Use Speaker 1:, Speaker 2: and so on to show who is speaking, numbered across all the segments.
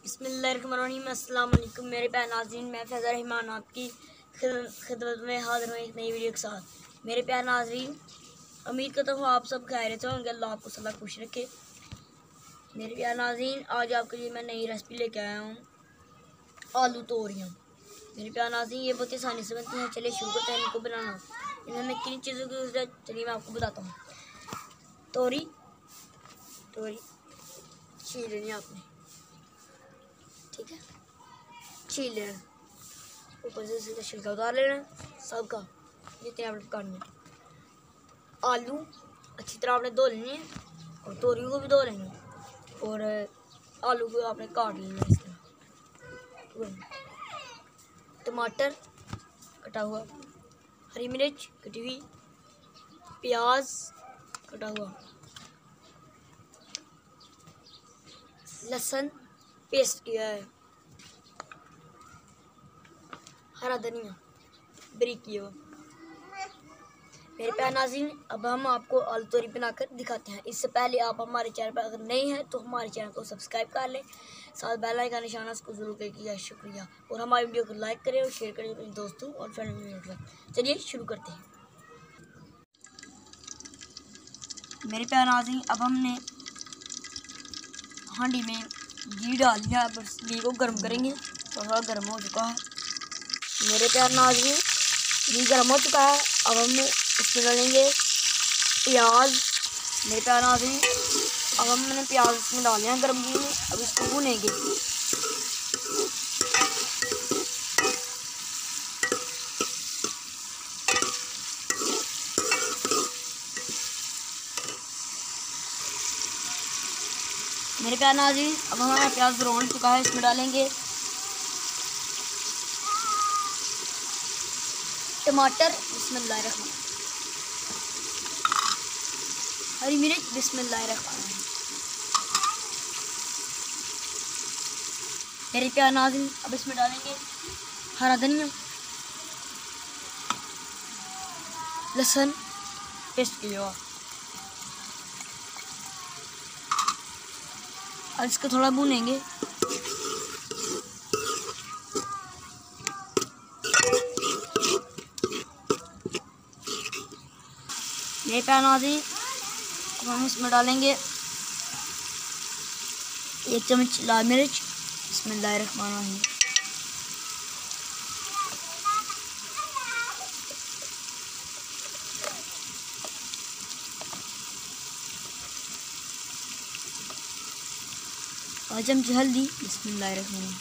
Speaker 1: بسم اللہ الرحمن الرحیم۔ السلام علیکم میرے پیارے ناظرین، میں فیض رحمان آپ کی خدمت میں حاضر ہوں ایک نئی ویڈیو کے ساتھ۔ میرے پیارے ناظرین، امید کرتا ہوں آپ سب خیریت سے ہوں گے، اللہ آپ کو صحت خوش رکھے۔ میرے پیارے ناظرین، آج آپ کے لیے میں نئی ریسپی لے کے آیا ہوں، آلو توریاں۔ میرے پیارے ناظرین، یہ بہت آسانی سے بنتی ہیں۔ چلیے شروع کرتے ہیں ان کو بنانا۔ انہوں نے کن چیزوں کی ضرورت ہے چلیے میں آپ کو بتاتا ہوں۔ توری چھیل لینی آپ نے، ٹھیک ہے، چھیل لینا، اوپر سے سیدھا چھلکا اتار لینا سب کا، جتنے آپ نے پکانے ہیں۔ آلو اچھی طرح آپ نے دھو لینے ہیں اور توریوں کو بھی دھو لینا، اور آلو کو آپ نے کاٹ لینا اس طرح۔ ٹماٹر کٹا ہوا، ہری مرچ کٹی ہوئی، پیاز کٹا ہوا، لہسن پیسٹ کیا ہے، ہرا دھنیا بریک کیا ہوا۔ میرے پیارے ناظرین، اب ہم آپ کو آلو توری بنا کر دکھاتے ہیں۔ اس سے پہلے آپ ہمارے چینل پر اگر نہیں ہیں تو ہمارے چینل کو سبسکرائب کر لیں، ساتھ بیل آئیکن کا نشانہ اس کو ضرور کیا شکریہ، اور ہماری ویڈیو کو لائک کریں اور شیئر کریں اپنے دوستوں اور فیملی میں۔ چلیے شروع کرتے ہیں۔ میرے پیارے ناظرین، اب ہم نے ہانڈی میں گھی ڈال دیا، اب اس گھی کو گرم کریں گے۔ تھوڑا گرم ہو چکا ہے میرے پیارے ناظرین، گھی گرم ہو چکا ہے۔ اب ہم اس میں ڈالیں گے پیاز۔ میرے پیارے ناظرین، اب ہم نے پیاز اس میں ڈالے ہیں گرم گھی میں، اب اس کو بھونیں گے۔ میرے پیارے ناظرین، اب ہمارا پیاز براؤن چکا ہے، اس میں ڈالیں گے ٹماٹر، بسم اللہ الرحمن الرحیم، ہری مرچ، بسم اللہ الرحمن الرحیم۔ میرے پیارے ناظرین، اب اس میں ڈالیں گے ہرا دھنیا، لہسن پیسٹ کیا ہوا، اب اس کو تھوڑا بھونیں گے۔ میرے پیارے ناظرین، اب ہم اس میں ڈالیں گے 1 چمچ لال مرچ، بسم اللہ الرحمن الرحیم۔ آدھا چمچ ہلدی، بسم اللہ الرحمن الرحیم۔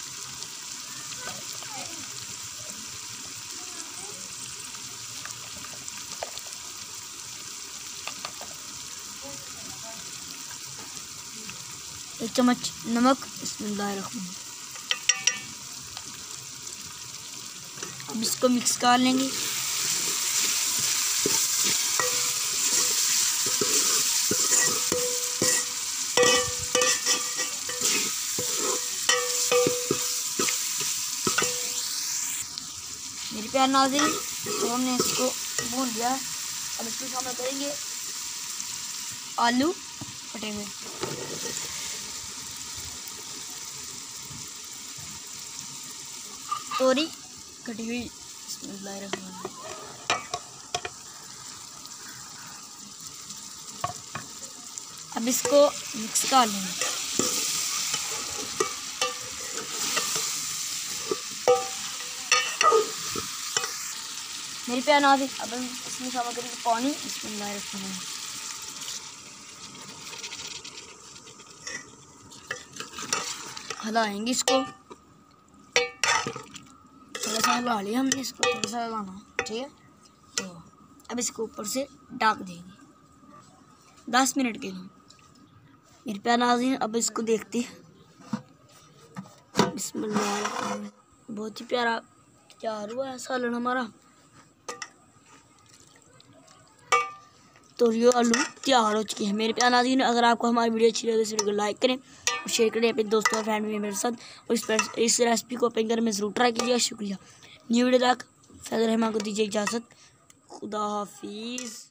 Speaker 1: ایک چمچ نمک، بسم اللہ الرحمن الرحیم۔ اب اس کو مکس کر لیں گے۔ میرے پیارے ناظرین، تو ہم نے اس کو بھون لیا ہے، اب اس کو شامل کریں گے آلو کٹے ہوئے، توری کٹی ہوئی، بسم اللہ الرحمن الرحیم۔ اب اس کو مکس کر لیں گے۔ میرے پیارے ناظرین، اب ہم اس میں شامل کریں گے پانی، بسم اللہ الرحمن الرحیم۔ ہلائیں گے اس کو، تھوڑا سا ہلا لیا ہم نے اس کو، تھوڑا سا ہلانا، ٹھیک ہے۔ تو اب اس کو اوپر سے ڈھک دیں گے 10 منٹ کے لیے۔ میرے پیارے ناظرین، اب اس کو دیکھتے ہیں، بسم اللہ الرحمن الرحیم۔ بہت ہی پیارا تیار ہوا ہے سالن ہمارا، توریوں آلو تیار ہو چکے ہیں۔ میرے پیارے ناظرین، اگر آپ کو ہماری ویڈیو اچھی لگے تو اس ویڈیو کو لائک کریں اور شیئر کریں اپنے دوستوں اور فیملی ممبر کے ساتھ، اور اس ریسپی کو اپنے گھر میں ضرور ٹرائی کیجیے گا۔ شکریہ۔ نیو ویڈیو تک فیض رحمان کو دیجیے اجازت، خدا حافظ۔